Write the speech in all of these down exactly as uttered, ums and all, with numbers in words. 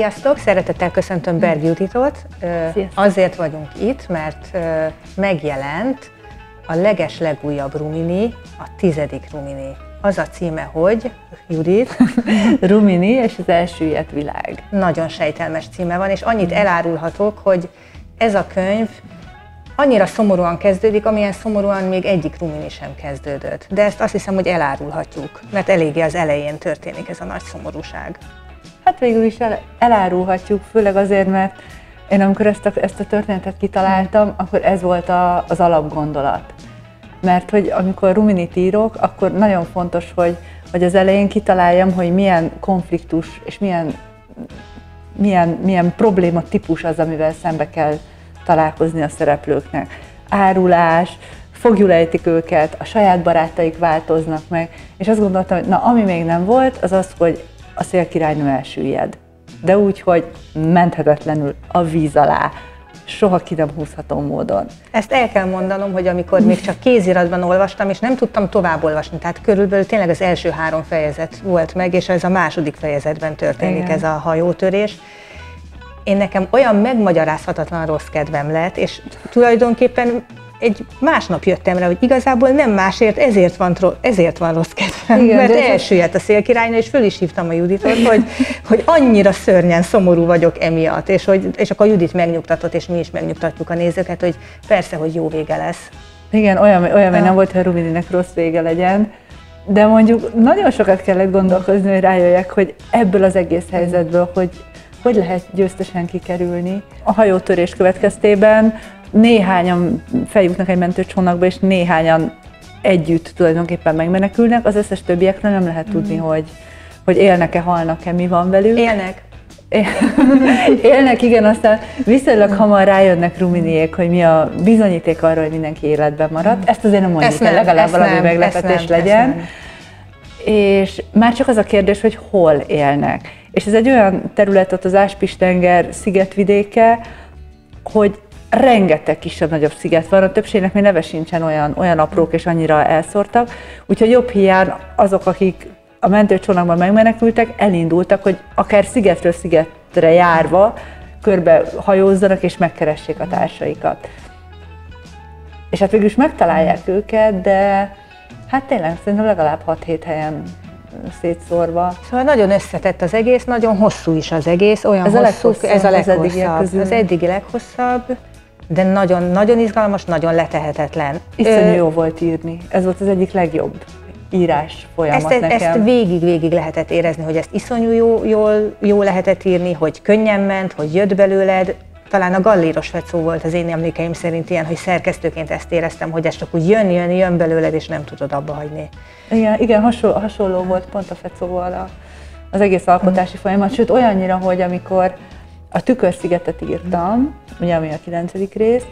Sziasztok! Szeretettel köszöntöm Berg Juditot. Azért vagyunk itt, mert megjelent a leges-legújabb Rumini, a tizedik Rumini. Az a címe, hogy Judit. Rumini és az elsüllyedt világ. Nagyon sejtelmes címe van, és annyit elárulhatok, hogy ez a könyv annyira szomorúan kezdődik, amilyen szomorúan még egyik Rumini sem kezdődött. De ezt azt hiszem, hogy elárulhatjuk, mert eléggé az elején történik ez a nagy szomorúság. Hát végül is el, elárulhatjuk, főleg azért, mert én amikor ezt a, ezt a történetet kitaláltam, akkor ez volt a, az alapgondolat. Mert hogy amikor Ruminit írok, akkor nagyon fontos, hogy, hogy az elején kitaláljam, hogy milyen konfliktus és milyen, milyen, milyen probléma típus az, amivel szembe kell találkozni a szereplőknek. Árulás, fogjulejtik őket, a saját barátaik változnak meg, és azt gondoltam, hogy na, ami még nem volt, az az, hogy a szélkirálynő elsüllyed. De úgy, hogy menthetetlenül a víz alá, soha ki nem húzható módon. Ezt el kell mondanom, hogy amikor még csak kéziratban olvastam, és nem tudtam tovább olvasni, tehát körülbelül tényleg az első három fejezet volt meg, és ez a második fejezetben történik. Igen. Ez a hajótörés. Én nekem olyan megmagyarázhatatlan rossz kedvem lett, és tulajdonképpen egy másnap jöttem rá, hogy igazából nem másért, ezért van, ezért van rossz kedvem, igen, mert elsüllyedt a szélkirálynő, és föl is hívtam a Juditot, hogy, hogy annyira szörnyen szomorú vagyok emiatt, és, hogy, és akkor a Judit megnyugtatott, és mi is megnyugtatjuk a nézőket, hogy persze, hogy jó vége lesz. Igen, olyan, olyan még nem volt, hogy a Rumininek rossz vége legyen, de mondjuk nagyon sokat kellett gondolkozni, hogy rájöjjek, hogy ebből az egész helyzetből, hogy hogy lehet győztesen kikerülni. A hajótörés következtében néhányan feljutnak egy mentőcsónakba, és néhányan együtt tulajdonképpen megmenekülnek, az összes többiekről nem lehet tudni, mm. hogy, hogy élnek-e, halnak-e, mi van velük. Élnek. Élnek, igen, aztán viszonylag hamar rájönnek Ruminiék, hogy mi a bizonyíték arra, hogy mindenki életben maradt. Ezt azért nem mondjuk el, legalább valami nem, meglepetés nem, legyen. És már csak az a kérdés, hogy hol élnek. És ez egy olyan terület, ott az Áspis-tenger szigetvidéke, hogy rengeteg kisebb-nagyobb sziget van, a többségnek még neve sincsen, olyan, olyan aprók és annyira elszórtak, úgyhogy jobb hiány azok, akik a mentőcsónakban megmenekültek, elindultak, hogy akár szigetről szigetre járva körbe hajózzanak és megkeressék a társaikat. És hát végül is megtalálják őket, de hát tényleg szerintem legalább hat-hét helyen szétszórva. Szóval nagyon összetett az egész, nagyon hosszú is az egész, olyan ez hosszú, a ez a leghosszabb, az eddigi leghosszabb, de nagyon, nagyon izgalmas, nagyon letehetetlen. Iszonyú jó volt írni, ez volt az egyik legjobb írás folyamat ezt, nekem. Ezt végig-végig lehetett érezni, hogy ezt iszonyú jó, jól, jó lehetett írni, hogy könnyen ment, hogy jött belőled. Talán a Galléros Fecó volt az én emlékeim szerint ilyen, hogy szerkesztőként ezt éreztem, hogy ez csak úgy jön, jön, jön belőled, és nem tudod abba hagyni. Igen, igen hasonló, hasonló volt pont a Fecóval a, az egész alkotási folyamat, sőt olyannyira, hogy amikor a Tükörszigetet írtam, ugye ami a kilencedik rész,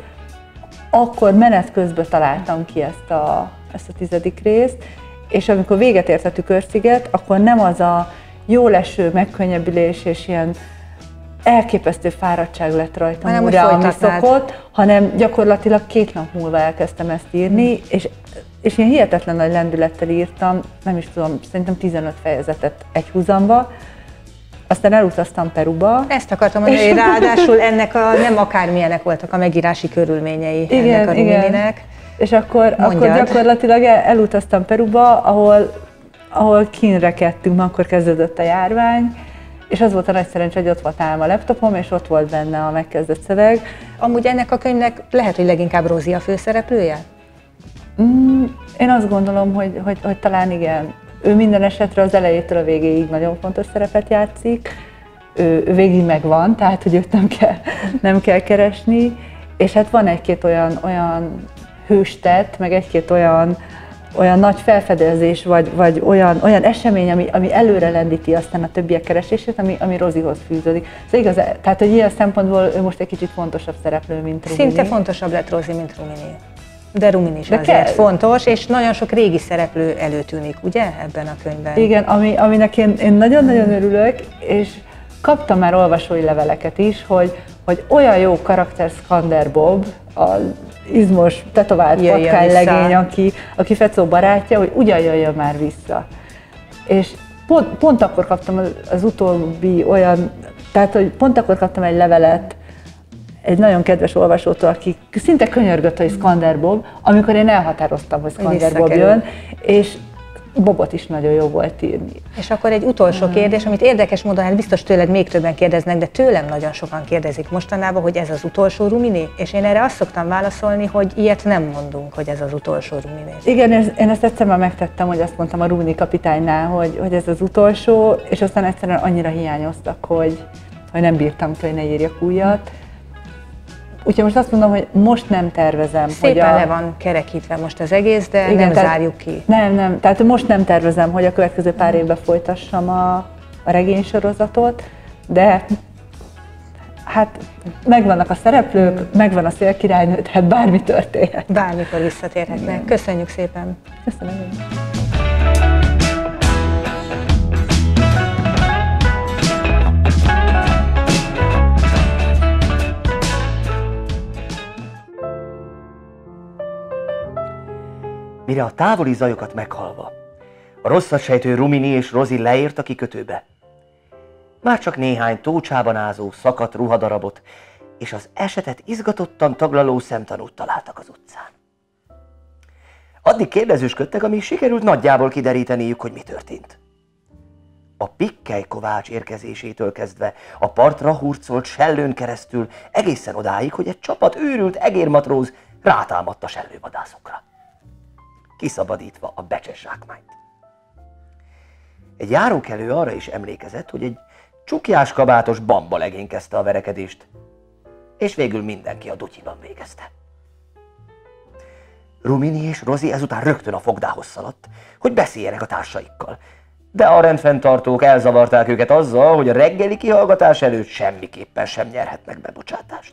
akkor menet közben találtam ki ezt a, ezt a tizedik részt, és amikor véget ért a Tükörsziget, akkor nem az a jó leső megkönnyebbülés és ilyen elképesztő fáradtság lett rajtam újra, ami szokott, hanem gyakorlatilag két nap múlva elkezdtem ezt írni, mm. és, és ilyen hihetetlen nagy lendülettel írtam, nem is tudom, szerintem tizenöt fejezetet egy húzamba, aztán elutaztam Peruba. Ezt akartam mondani, hogy ráadásul ennek a, nem akármilyenek voltak a megírási körülményei igen, ennek a Rumininek. És akkor, akkor gyakorlatilag el, elutaztam Peruba, ahol, ahol kínrekedtünk, akkor kezdődött a járvány, és az volt a nagy szerencsé, hogy ott volt nálam a laptopom, és ott volt benne a megkezdett szöveg. Amúgy ennek a könyvnek lehet, hogy leginkább Rozi a főszereplője? Mm, én azt gondolom, hogy, hogy, hogy talán igen. Ő minden esetre az elejétől a végéig nagyon fontos szerepet játszik. Ő, ő végig megvan, tehát hogy őt nem kell, nem kell keresni. És hát van egy-két olyan, olyan hőstett, meg egy-két olyan, olyan nagy felfedezés, vagy, vagy olyan, olyan esemény, ami, ami előre lendíti aztán a többiek keresését, ami, ami Rozihoz fűződik. Szóval igaz, tehát hogy ilyen szempontból ő most egy kicsit fontosabb szereplő, mint Rumini. Szinte fontosabb lett Rozi, mint Rumini. De Rumini is De azért kell. fontos, és nagyon sok régi szereplő előtűnik, ugye, ebben a könyvben? Igen, ami, aminek én, én nagyon-nagyon örülök, és kaptam már olvasói leveleket is, hogy, hogy olyan jó karakter Skander Bob, az izmos, tetovált patkánylegény, aki, aki Fecó barátja, hogy ugyan jöjjön már vissza. És pont, pont akkor kaptam az, az utóbbi olyan Tehát, hogy pont akkor kaptam egy levelet egy nagyon kedves olvasótól, aki szinte könyörgött, hogy Skander Bob, amikor én elhatároztam, hogy Skander Bob jön, és Bobot is nagyon jó volt írni. És akkor egy utolsó kérdés, amit érdekes módon, hát biztos tőled még többen kérdeznek, de tőlem nagyon sokan kérdezik mostanában, hogy ez az utolsó Rumini, és én erre azt szoktam válaszolni, hogy ilyet nem mondunk, hogy ez az utolsó Rumini. Igen, én ezt egyszer már megtettem, hogy azt mondtam a Rumini kapitánynál, hogy, hogy ez az utolsó, és aztán egyszerűen annyira hiányoztak, hogy, hogy nem bírtam, hogy ne írjak újat. Úgyhogy most azt mondom, hogy most nem tervezem. Szépen hogy a... le van kerekítve most az egész, de igen, nem tehát, zárjuk ki. Nem, nem, tehát most nem tervezem, hogy a következő pár évben folytassam a, a regénysorozatot, de hát megvannak a szereplők, megvan a Szélkirálynő, tehát bármi történhet. Bármikor visszatérhetnek. Köszönjük szépen! Köszönöm. Mire a távoli zajokat meghallva, a rosszat sejtő Rumini és Rozi leért a kikötőbe. Már csak néhány tócsában ázó, szakadt ruhadarabot és az esetet izgatottan taglaló szemtanút találtak az utcán. Addig kérdezősködtek, amíg sikerült nagyjából kideríteniük, hogy mi történt. A Pikkely Kovács érkezésétől kezdve a partra hurcolt sellőn keresztül egészen odáig, hogy egy csapat őrült egérmatróz rátámadt a sellővadászokra, kiszabadítva a becses zsákmányt. Egy járókelő arra is emlékezett, hogy egy csukjás kabátos bambalegény kezdte a verekedést, és végül mindenki a dutyiban végezte. Rumini és Rozi ezután rögtön a fogdához szaladt, hogy beszéljenek a társaikkal, de a rendfenntartók elzavarták őket azzal, hogy a reggeli kihallgatás előtt semmiképpen sem nyerhetnek bebocsátást.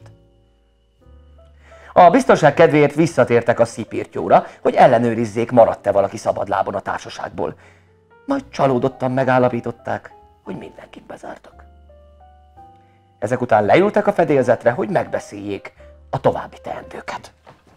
A biztonság kedvéért visszatértek a szipirtyóra, hogy ellenőrizzék, maradt-e valaki szabadlábon a társaságból. Majd csalódottan megállapították, hogy mindenkit bezártak. Ezek után leültek a fedélzetre, hogy megbeszéljék a további teendőket.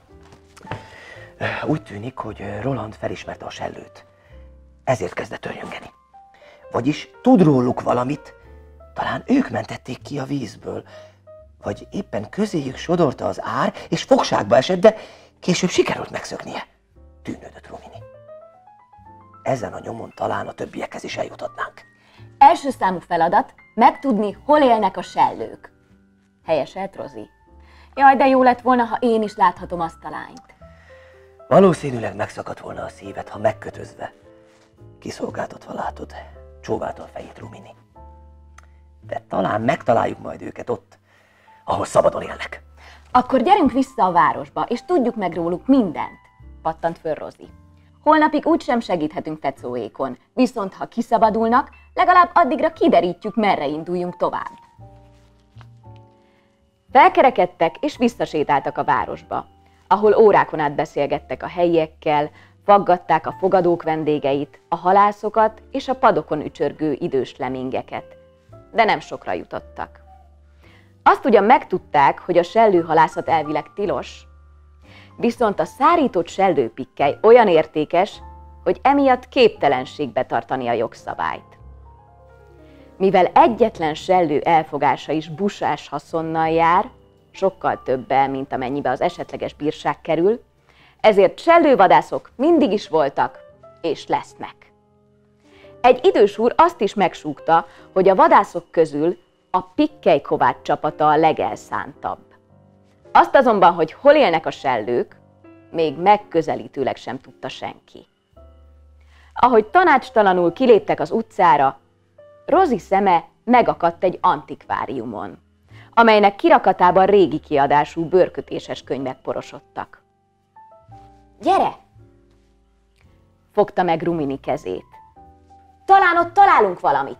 Úgy tűnik, hogy Roland felismerte a sellőt, ezért kezdett örjöngeni. Vagyis tud róluk valamit, talán ők mentették ki a vízből, vagy éppen közéjük sodorta az ár, és fogságba esett, de később sikerült megszöknie, tűnődött Rumini. Ezen a nyomon talán a többiekhez is eljuthatnánk. Első számú feladat, megtudni, hol élnek a sellők. Helyeselt Rozi. Jaj, de jó lett volna, ha én is láthatom azt a lányt. Valószínűleg megszakadt volna a szíved, ha megkötözve, kiszolgáltatva látod, csóválta a fejét Rumini. De talán megtaláljuk majd őket ott, ahol szabadon élnek. Akkor gyerünk vissza a városba, és tudjuk meg róluk mindent, pattant föl Rozi. Holnapig úgysem segíthetünk Fecóékon, viszont ha kiszabadulnak, legalább addigra kiderítjük, merre induljunk tovább. Felkerekedtek és visszasétáltak a városba, ahol órákon át beszélgettek a helyiekkel, faggatták a fogadók vendégeit, a halászokat és a padokon ücsörgő idős lemingeket, de nem sokra jutottak. Azt ugyan megtudták, hogy a sellőhalászat elvileg tilos, viszont a szárított sellőpikkely olyan értékes, hogy emiatt képtelenség betartani a jogszabályt. Mivel egyetlen sellő elfogása is busás haszonnal jár, sokkal többel, mint amennyibe az esetleges bírság kerül, ezért sellővadászok mindig is voltak, és lesznek. Egy idős úr azt is megsúgta, hogy a vadászok közül a Pikkely Kovács csapata a legelszántabb. Azt azonban, hogy hol élnek a sellők, még megközelítőleg sem tudta senki. Ahogy tanácstalanul kiléptek az utcára, Rozi szeme megakadt egy antikváriumon, amelynek kirakatában régi kiadású bőrkötéses könyvek porosodtak. Gyere! Fogta meg Rumini kezét. Talán ott találunk valamit.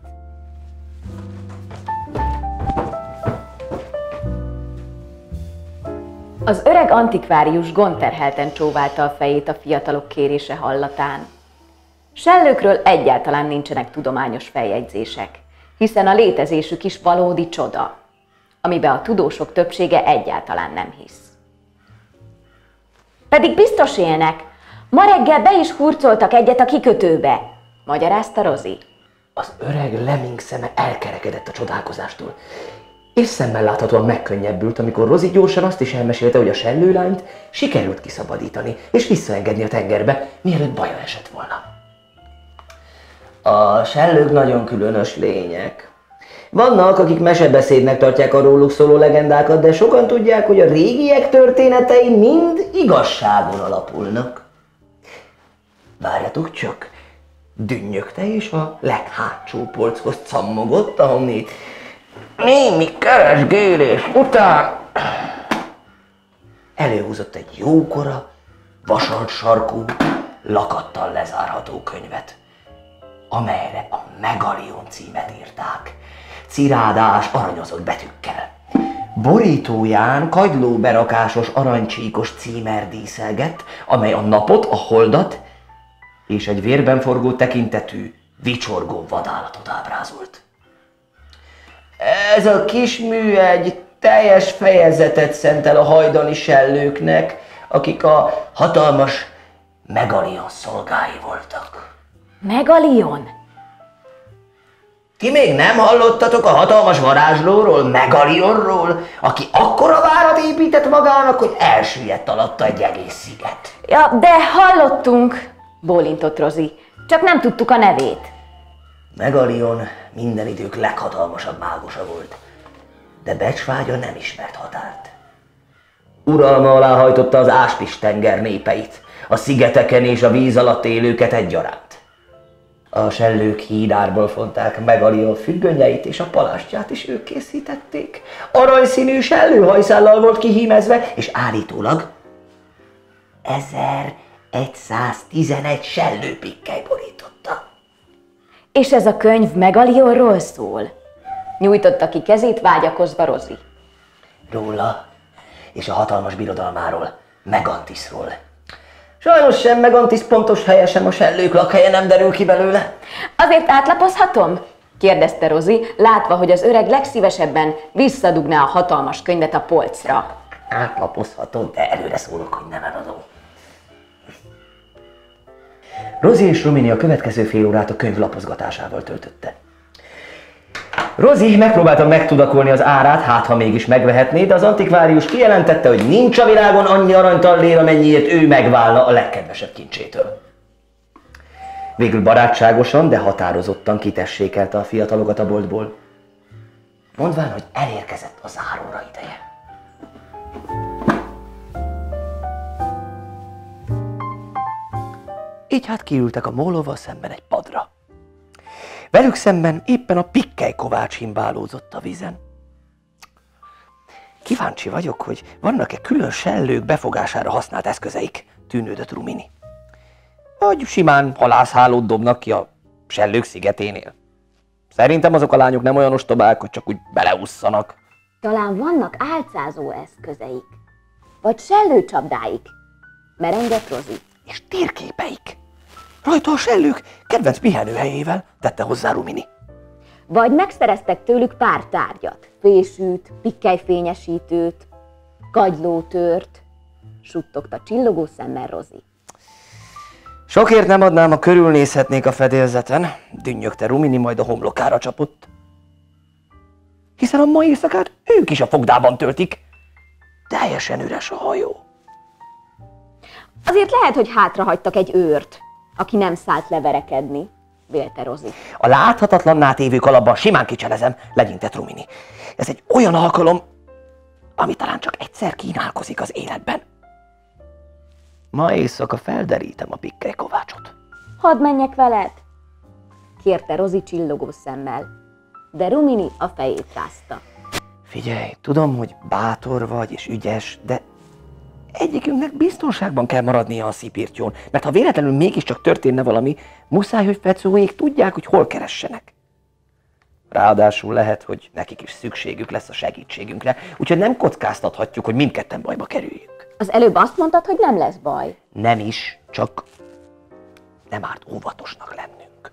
Az öreg antikvárius gondterhelten csóválta a fejét a fiatalok kérése hallatán. Sellőkről egyáltalán nincsenek tudományos feljegyzések, hiszen a létezésük is valódi csoda, amiben a tudósok többsége egyáltalán nem hisz. Pedig biztos élnek, ma reggel be is hurcoltak egyet a kikötőbe, magyarázta Rozi. Az öreg Lemming szeme elkerekedett a csodálkozástól, és szemmel láthatóan megkönnyebbült, amikor Rosie gyorsan azt is elmesélte, hogy a sellőlányt sikerült kiszabadítani és visszaengedni a tengerbe, mielőtt baja esett volna. A sellők nagyon különös lények. Vannak, akik mesebeszédnek tartják a róluk szóló legendákat, de sokan tudják, hogy a régiek történetei mind igazságon alapulnak. Várjatok csak! Dünnyögte és a leghátsó polchoz cammogott, ahonnét némi keresgélés után előhúzott egy jókora, vasalt sarkú, lakattal lezárható könyvet, amelyre a Megalion címet írták, cirádás, aranyozott betűkkel. Borítóján kagylóberakásos aranycsíkos címer díszelgett, amely a napot, a holdat és egy vérben forgó tekintetű, vicsorgó vadállatot ábrázolt. Ez a kis mű egy teljes fejezetet szentel a hajdani sellőknek, akik a hatalmas Megalion szolgái voltak. Megalion? Ti még nem hallottatok a hatalmas varázslóról, Megalionról, aki akkora várat épített magának, hogy elsüllyedt alatta egy egész sziget? Ja, de hallottunk, bólintott Rosie, csak nem tudtuk a nevét. Megalion minden idők leghatalmasabb mágusa volt, de becsvágya nem ismert határt. Uralma alá hajtotta az Áspis-tenger népeit, a szigeteken és a víz alatt élőket egyaránt. A sellők hídárból fonták Megalion függönyeit, és a palástját is ők készítették. Aranyszínű sellőhajszállal volt kihímezve, és állítólag ezeregyszáztizenegy sellőpikkely borította. És ez a könyv Megalionról szól? Nyújtotta ki kezét vágyakozva Rosie. Róla és a hatalmas birodalmáról, Megantisról. Sajnos sem Megantis pontos helye, sem a sellők lakhelye nem derül ki belőle. Azért átlapozhatom? Kérdezte Rosie, látva, hogy az öreg legszívesebben visszadugná a hatalmas könyvet a polcra. Átlapozhatom, de előre szólok, hogy nem eladom. Rosie és Rumini a következő fél órát a könyv lapozgatásával töltötte. Rosie megpróbálta megtudakolni az árát, hát ha mégis megvehetné, de az antikvárius kijelentette, hogy nincs a világon annyi aranytallér, amennyiért ő megválna a legkedvesebb kincsétől. Végül barátságosan, de határozottan kitessékelte a fiatalokat a boltból, mondván, hogy elérkezett a záróra ideje. Így hát kiültek a mólóval szemben egy padra. Velük szemben éppen a pikkely kovács himbálózott a vízen. Kíváncsi vagyok, hogy vannak-e külön sellők befogására használt eszközeik, tűnődött Rumini. Vagy simán halászhálót dobnak ki a sellők szigeténél. Szerintem azok a lányok nem olyan ostobák, hogy csak úgy beleússzanak. Talán vannak álcázó eszközeik, vagy sellőcsapdáik, merengett Rosie. És térképeik. Rajta a sellők kedvenc pihenőhelyével, tette hozzá Rumini. Vagy megszereztek tőlük pár tárgyat, fésűt, pikkelyfényesítőt, kagylótört, suttogta csillogó szemmel Rosie. Sokért nem adnám, ha körülnézhetnék a fedélzeten, dünnyögte Rumini, majd a homlokára csapott. Hiszen a mai éjszakát ők is a fogdában töltik. Teljesen üres a hajó. Azért lehet, hogy hátrahagytak egy őrt, aki nem szállt leverekedni, vélte Rosie. A láthatatlanná tévő kalapban simán kicselezem, legyintett Rumini. Ez egy olyan alkalom, ami talán csak egyszer kínálkozik az életben. Ma éjszaka felderítem a pikkely kovácsot. Hadd menjek veled, kérte Rosie csillogó szemmel, de Rumini a fejét rázta. Figyelj, tudom, hogy bátor vagy és ügyes, de egyikünknek biztonságban kell maradnia a szipirtyón, mert ha véletlenül mégiscsak történne valami, muszáj, hogy Fecóék tudják, hogy hol keressenek. Ráadásul lehet, hogy nekik is szükségük lesz a segítségünkre, úgyhogy nem kockáztathatjuk, hogy mindketten bajba kerüljünk. Az előbb azt mondtad, hogy nem lesz baj. Nem is, csak nem árt óvatosnak lennünk.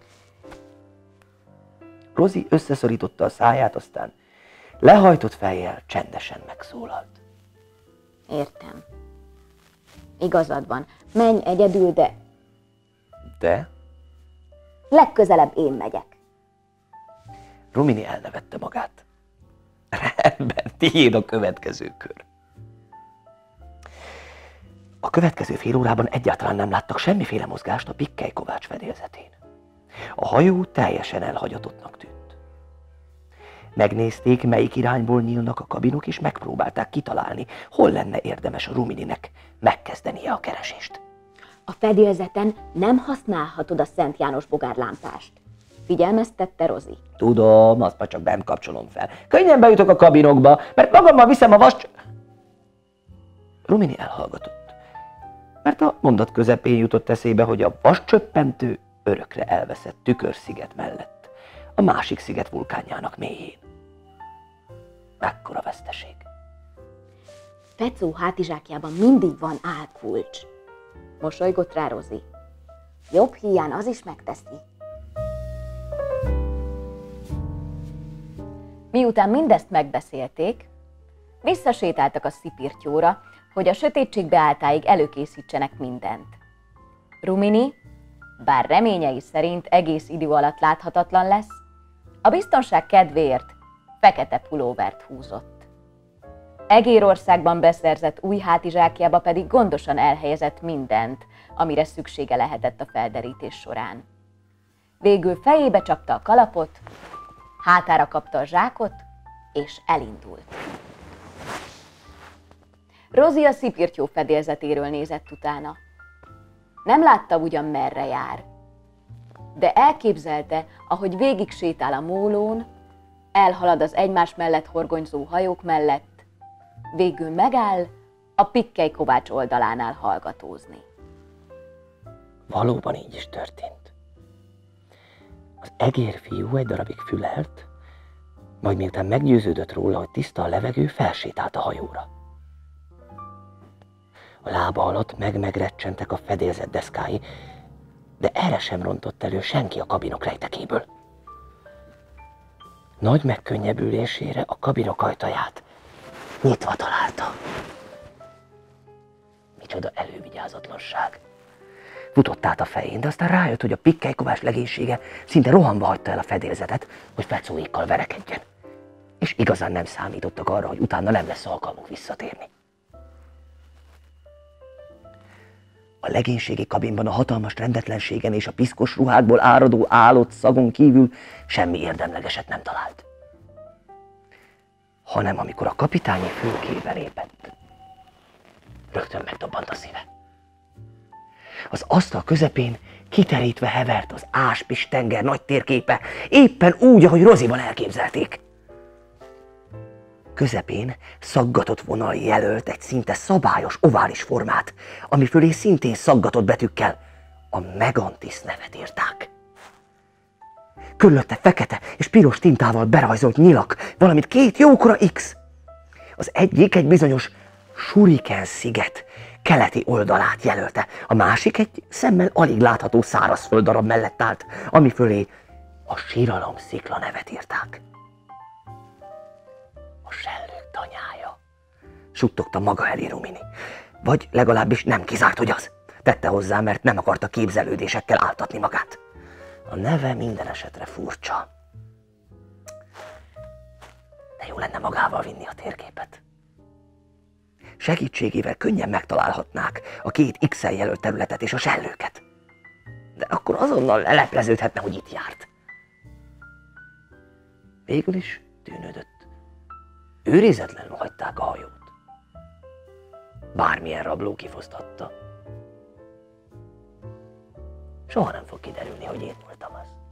Rosie összeszorította a száját, aztán lehajtott fejjel csendesen megszólalt. Értem. Igazad van. Menj egyedül, de... De? Legközelebb én megyek. Rumini elnevette magát. Rendben, tiéd a következő kör. A következő fél órában egyáltalán nem láttak semmiféle mozgást a Pikkely Kovács fedélzetén. A hajó teljesen elhagyatottnak tűnt. Megnézték, melyik irányból nyílnak a kabinok, és megpróbálták kitalálni, hol lenne érdemes a Rumininek megkezdenie a keresést. A fedélzeten nem használhatod a Szent János bogárlámpást, figyelmeztette Rozi. Tudom, azt már csak nem kapcsolom fel. Könnyen bejutok a kabinokba, mert magammal viszem a vas... Rumini elhallgatott, mert a mondat közepén jutott eszébe, hogy a vascsöppentő örökre elveszett Tükörsziget mellett, a másik sziget vulkánjának mélyén. Mekkora veszteség. Fecó hátizsákjában mindig van álkulcs. Mosolygott rá Rozi. Jobb híján az is megteszi. Miután mindezt megbeszélték, visszasétáltak a szipirtyóra, hogy a sötétségbe álltáig előkészítsenek mindent. Rumini, bár reményei szerint egész idő alatt láthatatlan lesz, a biztonság kedvéért fekete pulóvert húzott. Egérországban beszerzett új hátizsákjába pedig gondosan elhelyezett mindent, amire szüksége lehetett a felderítés során. Végül fejébe csapta a kalapot, hátára kapta a zsákot, és elindult. Rozi a szipirtyó fedélzetéről nézett utána. Nem látta ugyan merre jár, de elképzelte, ahogy végig sétál a mólón, elhalad az egymás mellett horgonyzó hajók mellett, végül megáll a Pikkely Kovács oldalánál hallgatózni. Valóban így is történt. Az egérfiú egy darabig fülelt, majd miután meggyőződött róla, hogy tiszta a levegő, felsétált a hajóra. A lába alatt meg-megrecsentek a fedélzet deszkái, de erre sem rontott elő senki a kabinok rejtekéből. Nagy megkönnyebbülésére a kabinok ajtaját nyitva találta. Micsoda elővigyázatlanság. Futott át a fején, de aztán rájött, hogy a Pikkely Kovács legénysége szinte rohanva hagyta el a fedélzetet, hogy Fecóékkal verekedjen. És igazán nem számítottak arra, hogy utána nem lesz alkalmuk visszatérni. A legénységi kabinban a hatalmas rendetlenségen és a piszkos ruhákból áradó állott szagon kívül semmi érdemlegeset nem talált. Hanem amikor a kapitányi fülkébe lépett, rögtön megdobbant a szíve. Az asztal közepén kiterítve hevert az Áspis tenger nagy térképe, éppen úgy, ahogy Roziban elképzelték. Közepén szaggatott vonal jelölt egy szinte szabályos ovális formát, ami fölé szintén szaggatott betűkkel a Megantis nevet írták. Körülötte fekete és piros tintával berajzolt nyilak, valamint két jókora X. Az egyik egy bizonyos Suriken sziget keleti oldalát jelölte, a másik egy szemmel alig látható szárazföld darab mellett állt, ami fölé a Síralom szikla nevet írták. A sellők tanyája, suttogta maga elé Rumini. Vagy legalábbis nem kizárt, hogy az. Tette hozzá, mert nem akarta képzelődésekkel áltatni magát. A neve minden esetre furcsa. De jó lenne magával vinni a térképet. Segítségével könnyen megtalálhatnák a két X-el jelölt területet és a sellőket. De akkor azonnal lelepleződhetne, hogy itt járt. Végül is tűnődött. Őrizetlenül hagyták a hajót. Bármilyen rabló kifosztatta. Soha nem fog kiderülni, hogy én voltam az.